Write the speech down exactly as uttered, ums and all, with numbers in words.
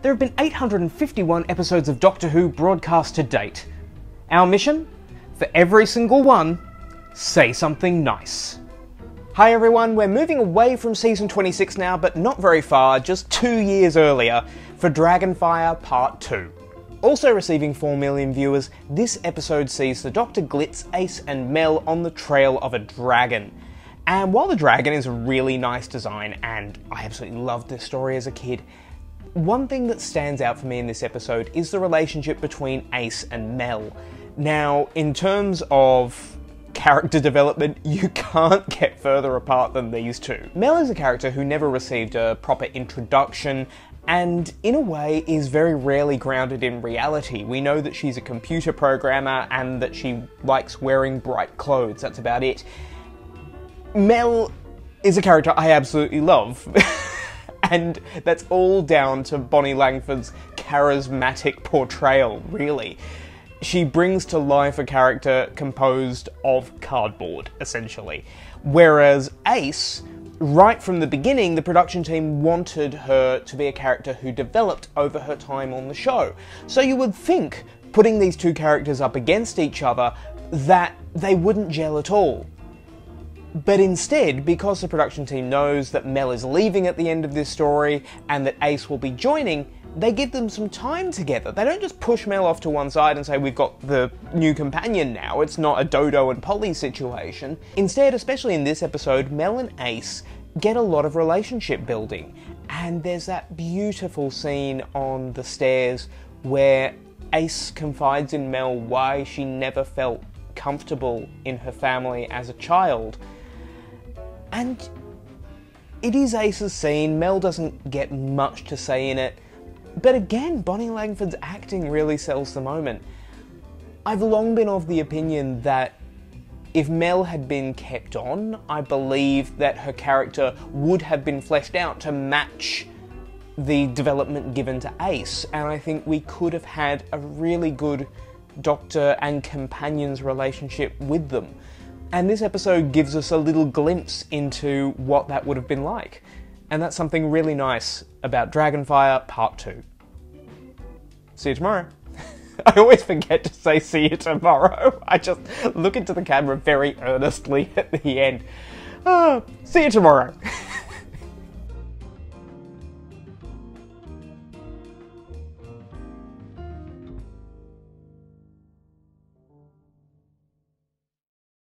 there have been eight hundred fifty-one episodes of Doctor Who broadcast to date. Our mission? For every single one, say something nice. Hi everyone, we're moving away from season twenty-six now, but not very far, just two years earlier, for Dragonfire Part two. Also receiving four million viewers, this episode sees the Doctor, Glitz, Ace and Mel on the trail of a dragon. And while the dragon is a really nice design, and I absolutely loved this story as a kid, one thing that stands out for me in this episode is the relationship between Ace and Mel. Now, in terms of character development, you can't get further apart than these two. Mel is a character who never received a proper introduction, and in a way is very rarely grounded in reality. We know that she's a computer programmer and that she likes wearing bright clothes, that's about it. Mel is a character I absolutely love, and that's all down to Bonnie Langford's charismatic portrayal, really. She brings to life a character composed of cardboard, essentially. Whereas Ace, right from the beginning, the production team wanted her to be a character who developed over her time on the show. So you would think, putting these two characters up against each other, that they wouldn't gel at all. But instead, because the production team knows that Mel is leaving at the end of this story, and that Ace will be joining, they give them some time together. They don't just push Mel off to one side and say, we've got the new companion now, it's not a Dodo and Polly situation. Instead, especially in this episode, Mel and Ace get a lot of relationship building. And there's that beautiful scene on the stairs where Ace confides in Mel why she never felt comfortable in her family as a child. And it is Ace's scene, Mel doesn't get much to say in it, but again, Bonnie Langford's acting really sells the moment. I've long been of the opinion that if Mel had been kept on, I believe that her character would have been fleshed out to match the development given to Ace, and I think we could have had a really good Doctor and companions relationship with them. And this episode gives us a little glimpse into what that would have been like. And that's something really nice about Dragonfire Part two. See you tomorrow. I always forget to say see you tomorrow. I just look into the camera very earnestly at the end. Oh, see you tomorrow.